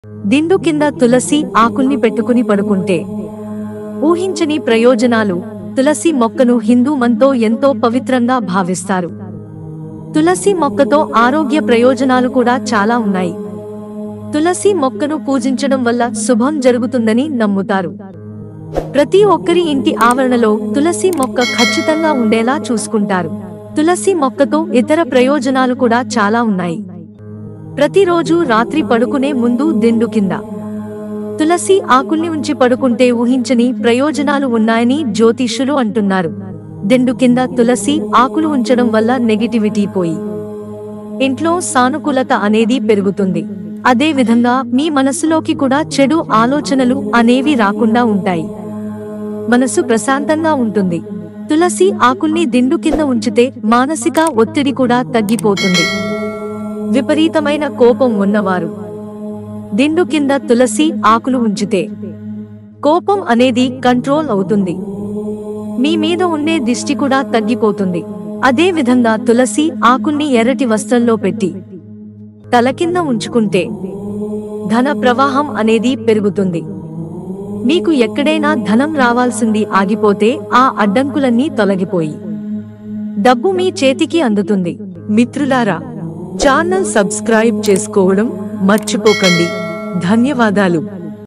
దిండు కింద తులసి ఆకుల్ని పెట్టుకుని పడుకుంటే ఊహించని ప్రయోజనాలు. తులసి మొక్కను హిందూ మతంతో ఎంతో పవిత్రంగా భావిస్తారు. తులసి మొక్కతో ఆరోగ్య ప్రయోజనాలు కూడా చాలా ఉన్నాయి. తులసి మొక్కను పూజించడం వల్ల శుభం జరుగుతుందని నమ్ముతారు. ప్రతి ఒక్కరి ఇంటి ఆవరణలో తులసి మొక్క ఖచ్చితంగా ఉండేలా చూసుకుంటారు. తులసి మొక్కతో ఇతర ప్రయోజనాలు కూడా చాలా ఉన్నాయి. ప్రతిరోజు రాత్రి పడుకునే ముందు దిండు కింద తులసి ఆకుల్ని ఉంచి పడుకుంటే ఊహించని ప్రయోజనాలు ఉన్నాయని జ్యోతిష్యులు అంటున్నారు. దిండు కింద తులసి ఆకులు ఉంచడం వల్ల నెగిటివిటీ పోయి ఇంట్లో సానుకూలత అనేది పెరుగుతుంది. అదే విధంగా మీ మనసులోకి కూడా చెడు ఆలోచనలు అనేవి రాకుండా ఉంటాయి. మనసు ప్రశాంతంగా ఉంటుంది. తులసి ఆకుల్ని దిండు కింద ఉంచితే మానసిక ఒత్తిడి కూడా తగ్గిపోతుంది. విపరీతమైన కోపం ఉన్నవారు దిండు కింద తులసి ఆకులు ఉంచితే కోపం అనేది కంట్రోల్ అవుతుంది. మీ మీద ఉండే దిష్టి కూడా తగ్గిపోతుంది. అదే విధంగా తులసి ఆకుల్ని ఎర్రటి వస్త్రంలో పెట్టి తల కింద ఉంచుకుంటే ధన ప్రవాహం అనేది పెరుగుతుంది. మీకు ఎక్కడైనా ధనం రావాల్సింది ఆగిపోతే ఆ అడ్డంకులన్నీ తొలగిపోయి డబ్బు మీ చేతికి అందుతుంది. మిత్రులారా, ఛానల్ సబ్స్క్రైబ్ చేసుకోవడం మర్చిపోకండి. ధన్యవాదాలు.